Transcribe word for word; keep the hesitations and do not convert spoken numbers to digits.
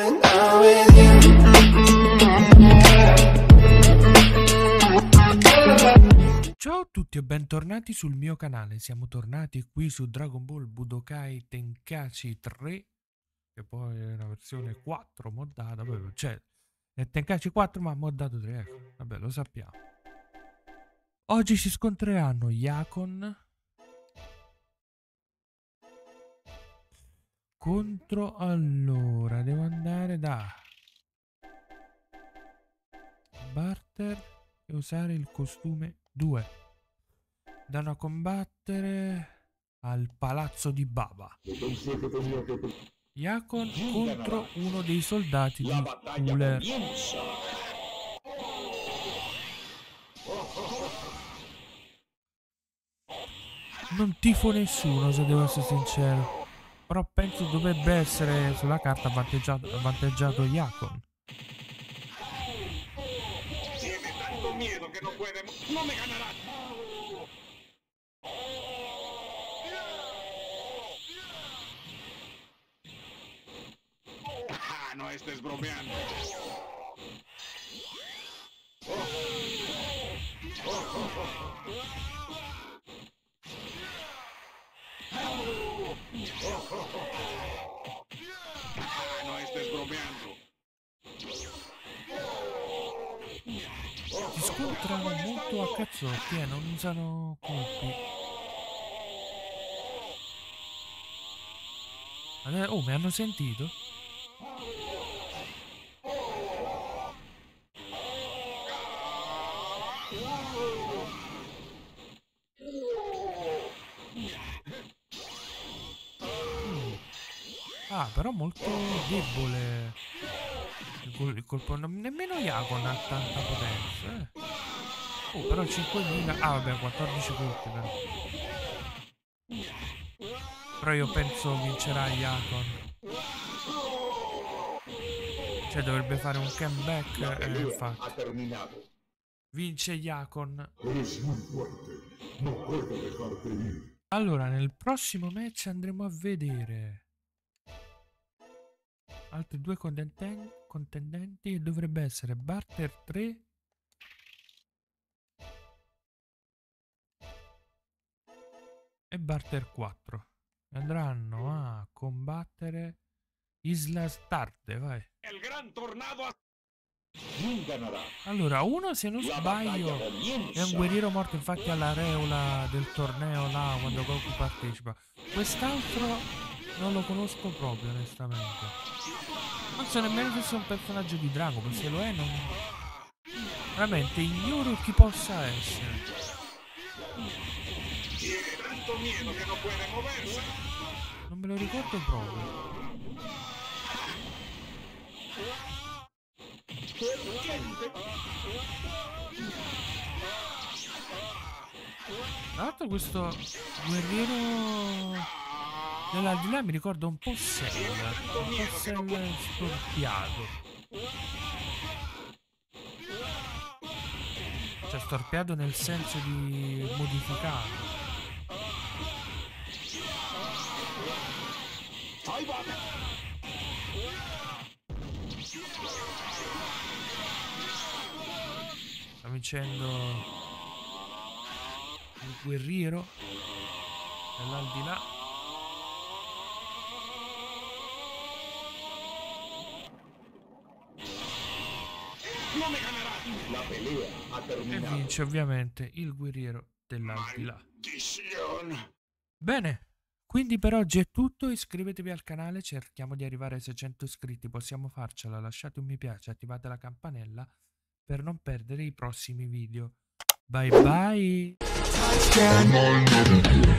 Ciao a tutti e bentornati sul mio canale. Siamo tornati qui su Dragon Ball Budokai Tenkaichi tre, che poi è una versione quattro moddata, cioè è Tenkaichi quattro ma moddato tre, ecco. Vabbè, lo sappiamo. Oggi si scontreranno Yakon contro, allora devo andare da Barter e usare il costume due. Danno a combattere al palazzo di Baba. Yakon contro uno dei soldati di Cooler. Non tifo nessuno, se devo essere sincero. Però penso dovrebbe essere sulla carta avvantaggiato, avvantaggiato Yakon. Tiene tanto miedo que no puede. No me ganará. Ah, no estés bromeando. Oh. Oh, oh, oh. Ah, no estés bromeando. Si scontrano molto a cazzotti e non usano colpi. Oh, mi hanno sentito? Ah, però molto debole il, col il colpo, non, nemmeno Yakon ha tanta potenza, eh. Oh, però cinquemila, ah vabbè, quattordici colpi però. Però io penso vincerà Yakon. Cioè dovrebbe fare un comeback, eh, infatti. Vince Yakon. Allora, nel prossimo match andremo a vedere altri due contendenti, contendenti e dovrebbe essere Barter tre e Barter quattro. Andranno a combattere Isla Starte, vai. El gran tornado. Allora, uno, se non sbaglio, è un guerriero morto infatti all'areola del torneo là quando Goku partecipa. Quest'altro non lo conosco proprio, onestamente. Non so nemmeno se sia un personaggio di Dragon Ball, se lo è non... Veramente ignoro chi possa essere. Tiene tanto miedo que no puede moverse. Non me lo ricordo proprio. Tra l'altro questo guerriero dell'aldilà mi ricorda un po' Cell, un po' Cell storpiato. Cioè storpiato nel senso di modificato. Sta vincendo il guerriero dell'aldilà. No me ganará. La pelea ha terminato. E vince ovviamente il guerriero dell'aldilà. Bene, quindi per oggi è tutto. Iscrivetevi al canale, cerchiamo di arrivare ai seicento iscritti, possiamo farcela. Lasciate un mi piace, attivate la campanella per non perdere i prossimi video. Bye bye.